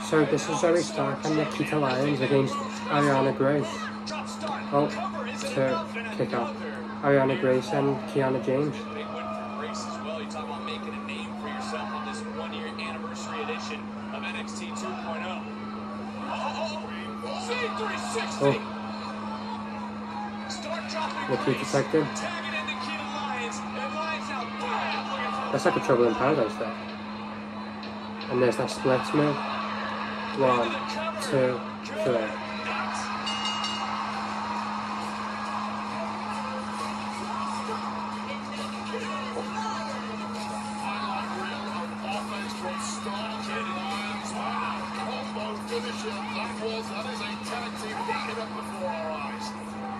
So this is Zoey Stark and Nikkita Lyons against Arriana Grace. Oh, to kick off. Arriana Grace and Kiana James. Big win for Grace as well. You talk about making a name for yourself on this one-year anniversary edition of NXT 2.0. Oh. Nikkita detected. That's like a Trouble in Paradise there. And there's that splits move. 1, 2, 3. That is a tag team heated up before our eyes.